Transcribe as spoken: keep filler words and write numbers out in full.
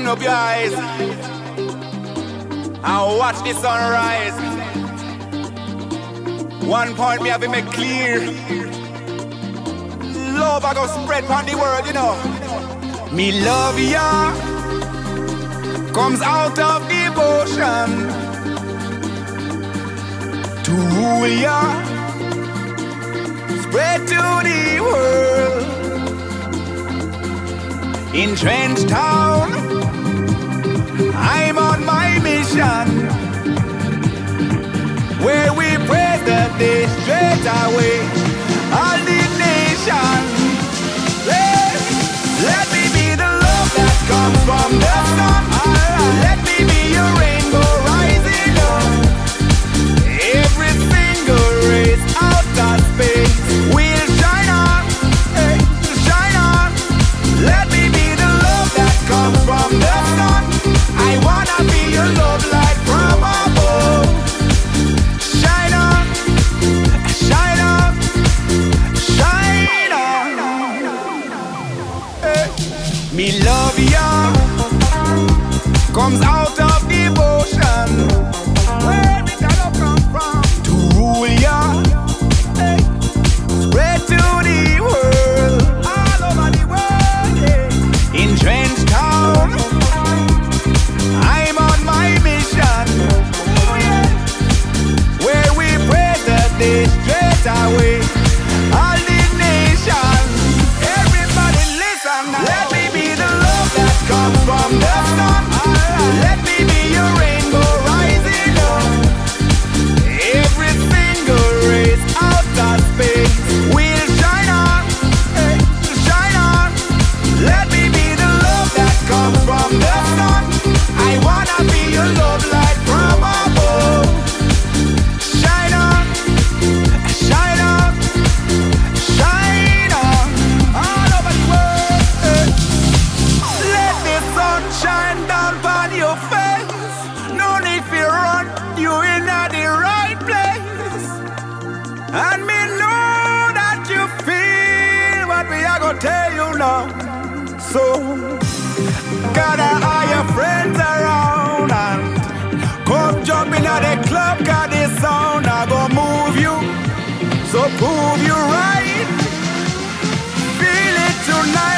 Open up your eyes and watch the sunrise. One point me have to make clear. Love I go spread on the world, you know. Me love ya comes out of devotion to rule ya, spread to the world. In Trench Town, I'm on my mission, where we praise the day straight away. All the nation, let, let me be the love that comes from the sun. Let me be your rainbow rising up. Every single race out of space will shine on, hey, shine on. Let me be the love that comes from the sun. I wanna be your love light from above. Shine on, shine on, shine on. Hey. Me love ya comes out of devotion. Where me gonna come from? To rule ya, hey. Spread to the world, all over the world, yeah. In Trench Town, I'm on my mission, oh, yeah. Where we pray the day straight away. All the nation, everybody listen now. Let me be the love that comes from the sun. Let me be your rainbow rising up. Every single race out of space will shine on, hey, shine on. Let me be the love that comes from the sun. I wanna be your love light from above. Shine on, shine on, shine on, all over the world, hey. Let the sun shine down on your face. No need to run, you in the right place. And me know that you feel what we are gonna tell you now. So gather all your friends around and come jump in at the club, cause this sound I gonna move you. So prove you right. Feel it tonight.